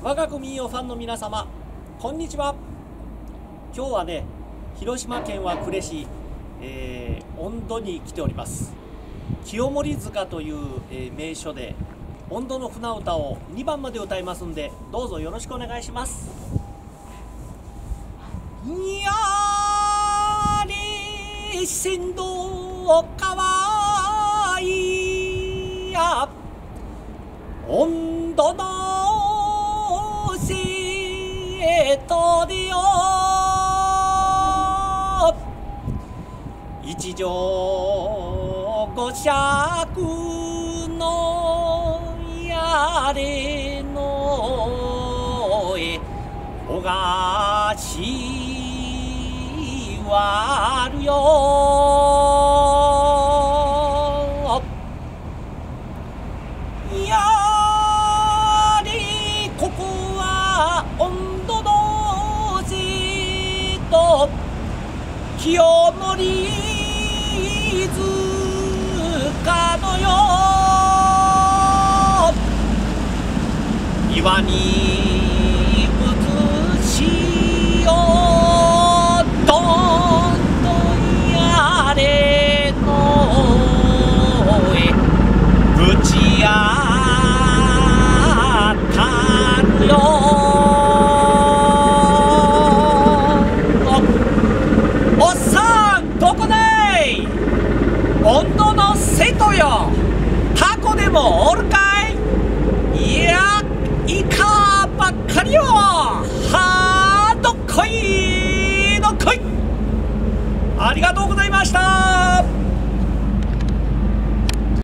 我が国民ファンの皆様、こんにちは。今日はね、広島県は呉市、音頭に来ております。清盛塚という、名所で音頭の船歌を2番まで歌いますんで、どうぞよろしくお願いします。やれ船頭かわいや音頭の生徒でよ一条五尺のやれのえおがしわるよやれここは音頭の生徒清盛塚のよ岩に映しよどんどんやれのえぶち当たるよおっさんどこでい音頭の生徒よタコでも